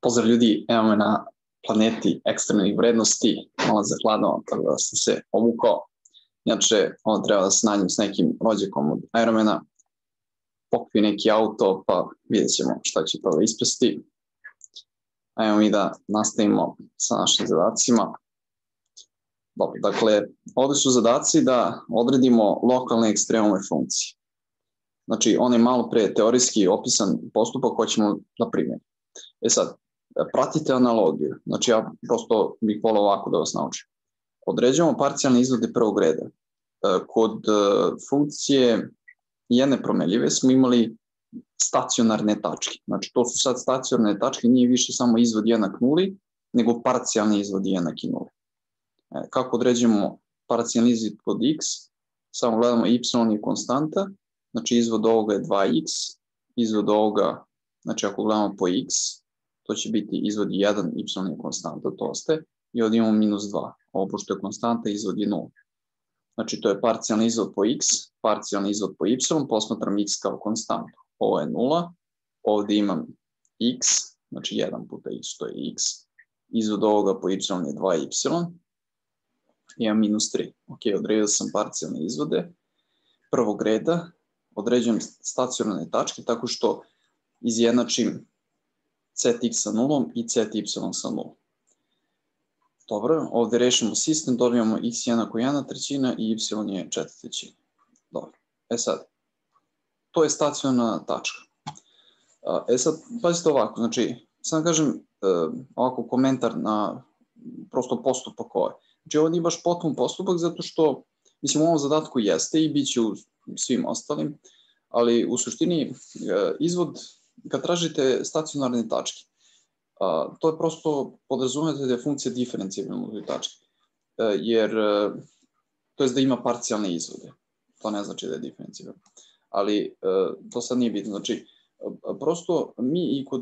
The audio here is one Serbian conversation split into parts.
Pozdrav ljudi, evo me na planeti ekstremnih vrednosti, malo zahladno, tako da sam se obukao. Inače, ono treba da se nađem s nekim rođakom od Ironmana, pokupio neki auto, pa vidjet ćemo šta će to ispasti. Ajmo mi da nastavimo sa našim zadacima. Dobro, dakle, ovdje su zadaci da odredimo lokalne ekstremume funkcije. Znači, on je malo pre teorijski opisan postupak koji ćemo da primjenimo. Sad, pratite analogiju, znači ja prosto bih volio ovako da vas naučim. Određujemo parcijalne izvode prvog reda. Kod funkcije jedne promenljive smo imali stacionarne tačke. Znači, to su sad stacionarne tačke, nije više samo izvod jednak nuli, nego parcijalni izvod jednaki nuli. Kako određujemo parcijalni izvod kod x? Samo gledamo y je konstanta, znači izvod ovoga je 2x, izvod ovoga, znači ako gledamo po x, to će biti izvod 1, y je konstanta, to ostaje, i ovdje imamo minus 2. Ovo pošto je konstanta, izvod je 0. Znači to je parcijalni izvod po x, parcijalni izvod po y, posmatram x kao konstantu. Ovo je 0, ovdje imam x, znači 1 puta x, to je x, izvod ovoga po y je 2y, imam minus 3. Ok, odredio sam parcijalne izvode prvog reda, određujem stacionarne tačke tako što izjednačim cx sa nulom i cy sa nulom. Dobro, ovdje rešimo sistem, dobijamo x jednako 1/3 i y je 4/3. Dobro, sad, to je stacionarna tačka. Sad, pazite ovako, znači, sad kažem ovako komentar na prosto postupak ovaj. Znači, ovo nije baš potpun postupak zato što, mislim, u ovom zadatku jeste i bit će u svim ostalim, ali u suštini izvod, kad tražite stacionarne tačke, to je prosto podrazumete da je funkcija diferencijalna u tački, jer to je da ima parcijalne izvode. To ne znači da je diferencijalna. Ali to sad nije bitno. Znači, prosto mi i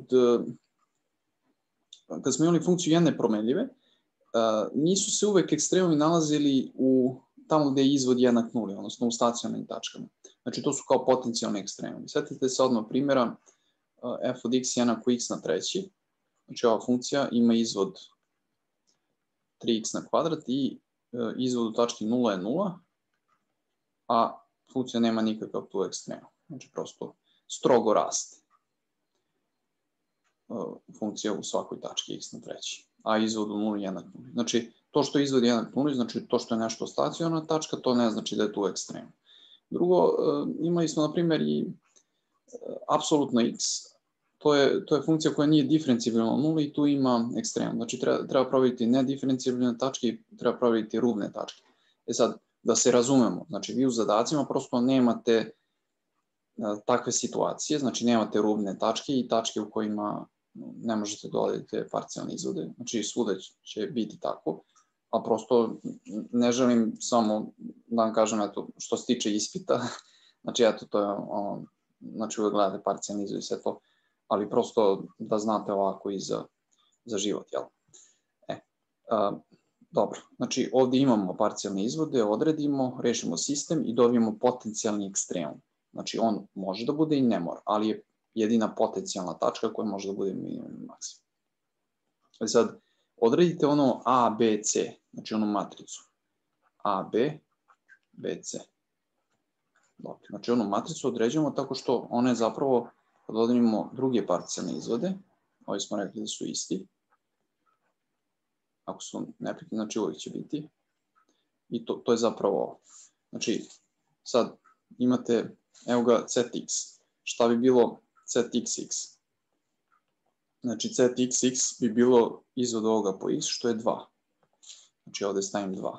kad smo imali funkciju jedne promenljive, nisu se uvek ekstremumi nalazili tamo gde je izvod jednak nuli, odnosno u stacionarnim tačkama. Znači, to su kao potencijalni ekstremumi. Sjetite se odmah primjera f od x jednako x na treći. Znači, ova funkcija ima izvod 3x na kvadrat i izvod u tački 0 je 0, a funkcija nema nikakav tu ekstremum. Znači, prosto strogo raste funkcija u svakoj tački x na treći, a izvod u 0 je jednak 0. Znači, to što je izvod jednak 0, znači to što je nešto stacionarna tačka, to ne znači da je tu ekstremum. Drugo, imali smo, na primjer, i apsolutno x. To je funkcija koja nije diferencijabilna nula i tu ima ekstremum. Znači, treba provjeriti nediferencijabilne tačke i treba provjeriti rubne tačke. Sad, da se razumemo, znači, vi u zadacima prosto nemate takve situacije, znači, nemate rubne tačke i tačke u kojima ne možete dodati parcijalne izvode. Znači, svuda će biti tako, a prosto ne želim samo da vam kažem, eto, što se tiče ispita, znači, eto, to je, znači, uvek gledate parcijalne izvode i sve to, ali prosto da znate ovako i za život, jel? Dobro, znači ovdje imamo parcijalne izvode, odredimo, rešimo sistem i dobijemo potencijalni ekstremum. Znači on može da bude i ne mora, ali je jedina potencijalna tačka koja može da bude minimum i maksimum. Sad, odredite ono A, B, C, znači onu matricu. A, B, B, C. Dobro, znači onu matricu određujemo tako što ona je zapravo, kad odredimo druge parcijalne izvode, ovi smo rekli da su isti, ako su neprekidni, znači uvijek će biti, i to je zapravo ovo. Znači, sad imate, evo ga, ZX. Šta bi bilo ZXX? Znači, ZXX bi bilo izvod ovoga po x, što je 2. Znači, ovdje stavim 2.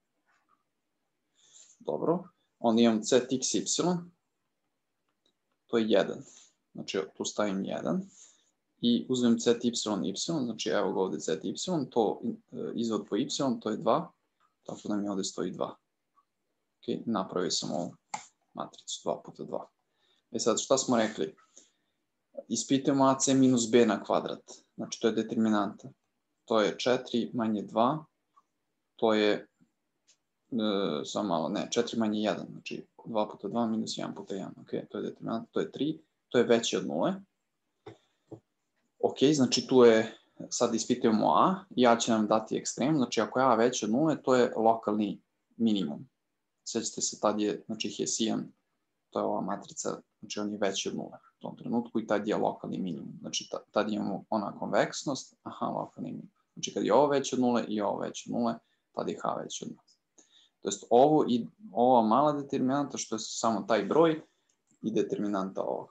Dobro, onda imam ZXY, to je 1. Znači, tu stavim 1 i uzmem ZY, znači evo ga ovdje ZY, to izvod po y, to je 2, tako da mi ovdje stoji 2. Ok, napravio sam ovu matricu 2 puta 2. Sad, šta smo rekli? Ispitujemo AC minus B na kvadrat, znači to je determinanta. To je 4 manje 2, to je, samo malo, ne, 4 manje 1, znači 2 puta 2 minus 1 puta 1, ok, to je determinanta, to je 3. To je veće od 0. Ok, znači tu je, sad ispitujemo a, i a će nam dati ekstrem, znači ako je a veće od 0, to je lokalni minimum. Sjećate se, tad je, znači Hessian, to je ova matrica, znači on je veći od 0 u tom trenutku i tad je lokalni minimum. Znači tad imamo ona konveksnost, aha, lokalni minimum. Znači kad je ovo veće od 0 i ovo veće od 0, tad je h veće od 0. To jest ovo i ova mala determinanta, što je samo taj broj, i determinanta ovog.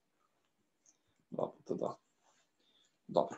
2 puta 2. Dobro.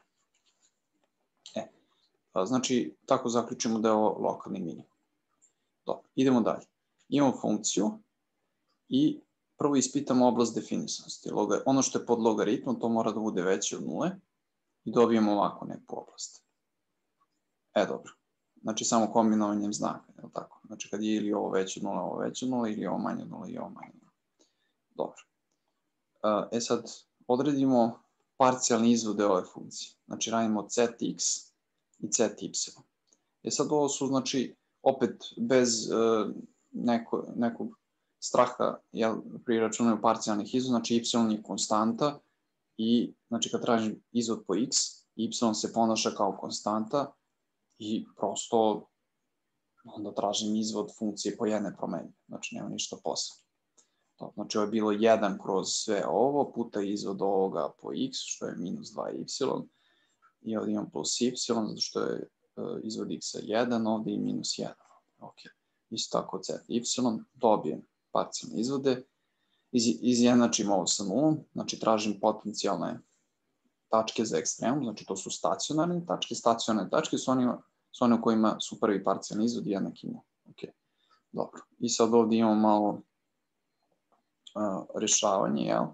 Znači, tako zaključimo da je ovo lokalni minimum. Dobro, idemo dalje. Imamo funkciju i prvo ispitamo oblast definisanosti. Ono što je pod logaritmom, to mora da bude veće od 0 i dobijemo ovako neku oblast. Dobro. Znači, samo kombinovanjem znaka, je li tako? Znači, kad je ili ovo veće od 0, ovo veće od 0, ili ovo manje od 0 i ovo manje od 0. Dobro. Sad, odredimo parcijalni izvode ove funkcije. Znači, radimo cx i cy. Sad, ovo su, znači, opet bez nekog straha pri računanju parcijalnih izvoda, znači y je konstanta i, znači, kad tražim izvod po x, y se ponaša kao konstanta i prosto onda tražim izvod funkcije po jedne promenje. Znači, nema ništa posebno. Znači, ovo je bilo 1 kroz sve ovo, puta izvod ovoga po x, što je minus 2y, i ovdje imam plus y, zato što je izvod x 1, ovdje i minus 1. Ok, isto tako cy, dobijem parcijalne izvode, izjednačim ovo sa 0, znači tražim potencijalne tačke za ekstremum, znači to su stacionarne tačke. Stacionarne tačke su one u kojima su prvi parcijalni izvodi jednaki 0. Ok, dobro. I sad ovdje imamo malo rešavanje, jel?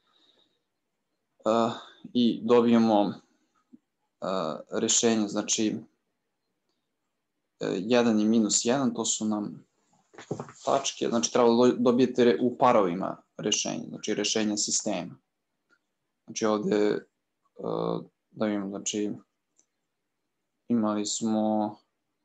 I dobijemo rešenje, znači 1 i minus 1, to su nam tačke, znači treba da dobijete u parovima rešenje, znači rešenje sistema. Znači ovdje, da vidimo, znači imali smo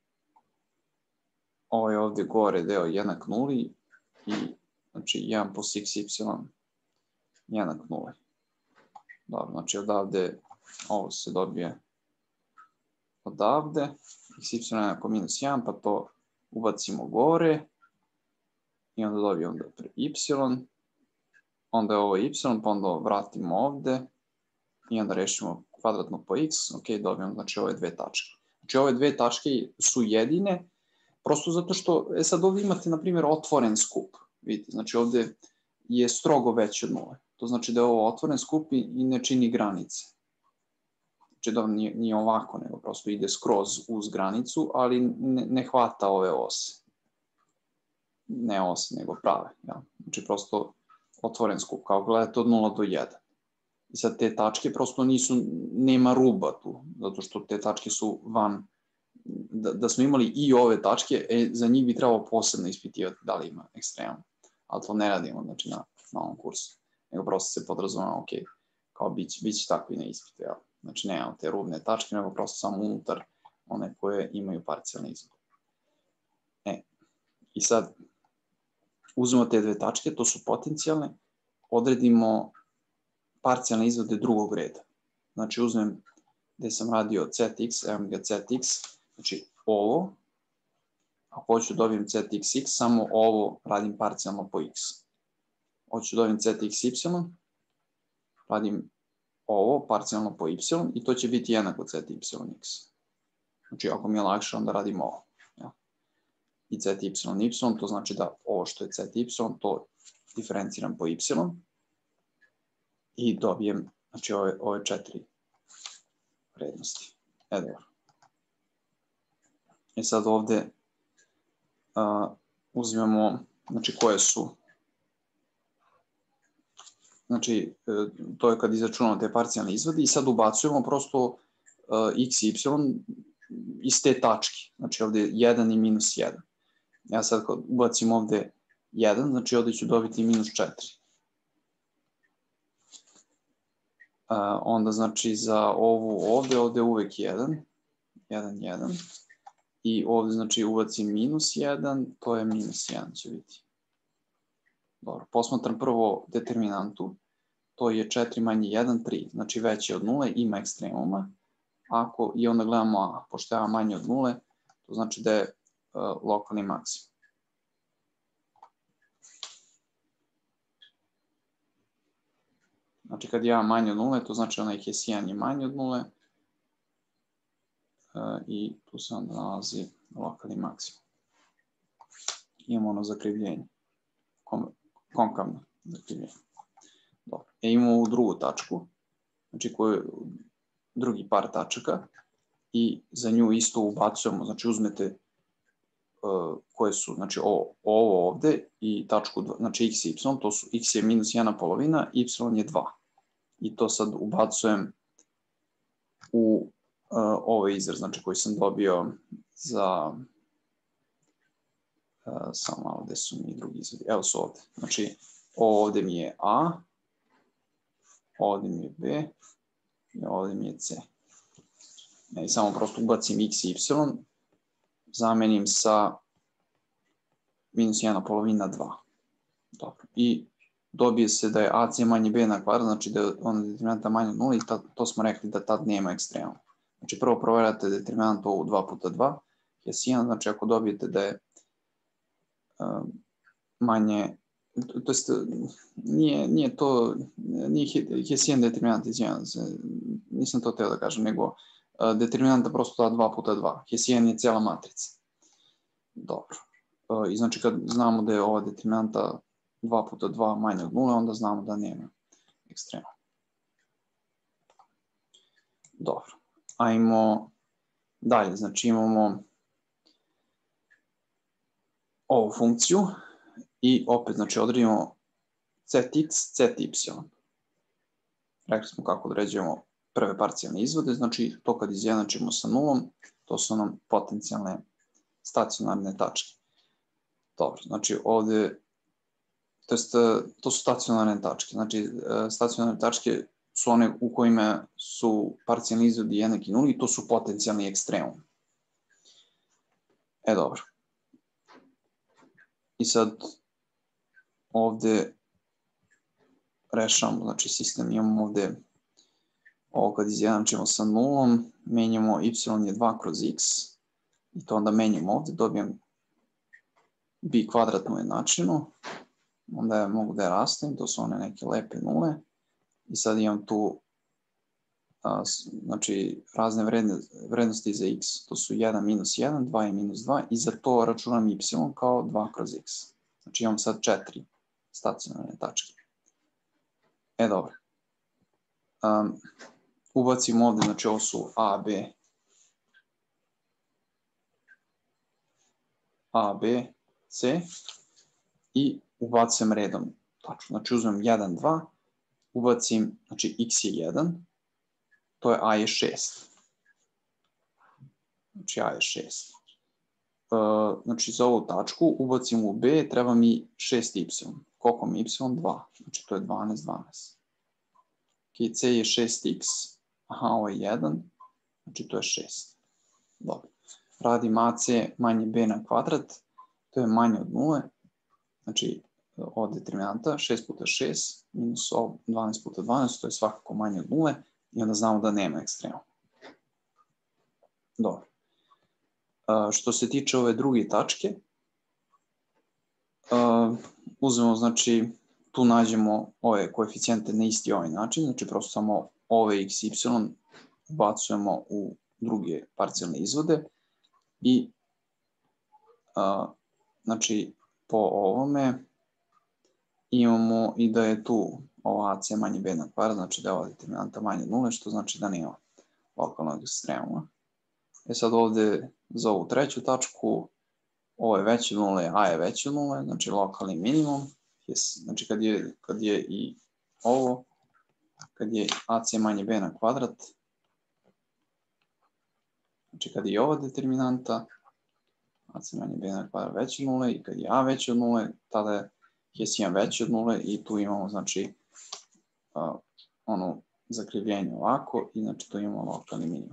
ovaj ovdje gore deo jednak 0 i znači 1 plus xy jednak 0. Dobro, znači odavde ovo se dobije odavde, xy jednako minus 1, pa to ubacimo gore i onda dobijemo da je y, onda je ovo y, pa onda vratimo ovde i onda rešimo kvadratno po x, ok, dobijemo znači ove dve tačke. Znači ove dve tačke su jedine, prosto zato što, sad ovdje imate, na primjer, otvoren skup, vidite, znači ovdje je strogo veće od 0, to znači da je ovo otvoren skup i ne čini granice. Znači da nije ovako, nego prosto ide skroz uz granicu, ali ne hvata ove ose. Ne ose, nego prave. Ja? Znači prosto otvoren skup, kao gledate od 0 do 1. I sad te tačke prosto nema ruba tu, zato što te tačke su van. Da smo imali i ove tačke, za njih bi trebalo posebno ispitivati da li ima ekstremum. Ali to ne radimo, znači na ovom kursu. Nego prosto se podrazumeva, ok, kao biće tako i na ispitu, jel? Znači nemamo te rubne tačke, nego prosto samo unutar one koje imaju parcijalni izvod. I sad uzmemo te dve tačke, to su potencijalne, odredimo parcijalne izvode drugog reda. Znači uzmem gde sam radio ctx, evo ga ctx, znači ovo, ako hoću dobijem ctxx, samo ovo radim parcijalno po x. Hoću dobijem ctxy, radim ovo parcijalno po y i to će biti jednako ctYx. Znači ako mi je lakše, onda radim ovo. Ja. I ctY, to znači da ovo što je cty, to diferenciram po y i dobijem, znači ove 4 vrednosti. Dobro. I sad ovde uzmemo, znači koje su, znači to je kad izračunamo te parcijalne izvode i sad ubacujemo prosto x i y iz te tačke, znači ovde 1 i minus 1. Ja sad kad ubacim ovde 1, znači ovde ću dobiti minus 4. Onda znači za ovu ovde je uvek 1, 1, i ovde znači ubacim minus 1, to je minus 1 će biti. Dobro, posmatram prvo determinantu, to je 4 manje 1, 3. Znači veće od 0, ima ekstremuma. I onda gledamo a, pošto je a manje od 0, to znači da je lokalni maksimum. Znači kad je a manje od 0, to znači onaj Hessian je manje od 0 i tu se onda nalazi lokalni maksimum. Imamo ono zakrivljenje, konkavno zakrivljenje. Dobro. Imamo ovu drugu tačku, znači drugi par tačaka i za nju isto ubacujemo, znači uzmete koje su, znači ovo ovde i tačku, znači x i y, to su x je minus 1/2, y je 2. I to sad ubacujem u ovaj izraz, znači koji sam dobio za, samo malo gde su mi drugi izvodi, evo su ovde, znači ovde mi je a, ovde mi je b i ovde mi je c. I samo prosto ubacim x i y, zamenim sa minus 1/2, 2. Dobro. I dobije se da je ac manje b na kvadrat, znači da je ona determinanta manje od 0 i to smo rekli da tad nema ekstremuma. Znači prvo proverate determinant ovu 2x2, Hessian, znači ako dobijete da je manje, to jest nije Hessian determinant, izvijem se, nisam to teo da kažem, nego determinanta prosto ta 2x2, Hessian je cijela matrica. Dobro. I znači kad znamo da je ova determinanta 2x2 manje od 0, onda znamo da nema ekstrema. Dobro. Ajmo dalje, znači imamo ovu funkciju i opet znači odredimo zx, zy. Rekli smo kako određujemo prve parcijalne izvode, znači to kad izjednačimo sa nulom, to su nam potencijalne stacionarne tačke. Dobro, znači ovde, to su stacionarne tačke, znači stacionarne tačke su one u kojima su parcijalni izvodi jednaki nuli i to su potencijalni ekstremum. Dobro. I sad ovde rešavamo, znači sistem imamo ovde ovo kad izjednačimo sa nulom, menjamo y je 2 kroz x i to onda menjamo ovde, dobijem b kvadratnu jednačinu, onda mogu da je rastem, to su one neke lepe nule i sad imam tu znači razne vrednosti za x, to su 1 minus 1, 2 i minus 2 i za to računam y kao 2 kroz x. Znači imam sad 4 stacionarne tačke. Dobro. Ubacimo ovde, znači ovo su a, b, c i ubacim redom tačku. Znači uzmem 1, 2, ubacim, znači x je 1, to je a je 6. Znači a je 6. Znači za ovu tačku ubacim u b, treba mi 6y. Koliko mi y? 2. Znači to je 12, 12. Ok, c je 6x. Aha, ovo je 1. Znači to je 6. Dobro. Radim ac manje b na kvadrat. To je manje od 0. Znači od determinanta 6 puta 6 minus 12 puta 12. To je svakako manje od 0. I onda znamo da nema ekstrema. Dobro. Što se tiče ove druge tačke, uzmemo, znači, tu nađemo ove koeficijente na isti ovaj način, znači prosto samo ove x, y ubacujemo u druge parcijalne izvode i znači po ovome imamo i da je tu ova ac manje b na kvadrat, znači da je ova determinanta manje od 0, što znači da nema lokalnog ekstremuma. Sad ovde za ovu treću tačku, ovo je veće od 0, a je veće od 0, znači lokalni minimum, znači kad je i ovo, kad je ac manje b na kvadrat, znači kad je ova determinanta, ac manje b na kvadrat veće od 0 i kad je a veće od 0, tada je Hessian veće od 0 i tu imamo, znači, ono zakrivljenje ovako i znači tu imamo lokalni minimum.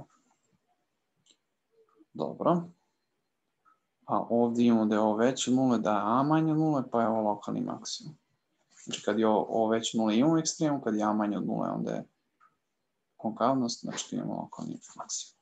Dobro. A ovdje imamo da je ovo veće od 0, da je a manje od 0, pa je ovo lokalni maksimum. Znači kad je ovo već 0 imamo ekstremu, kad je a manje od 0 onda je konkavnost, znači tu imamo lokalnu informaciju.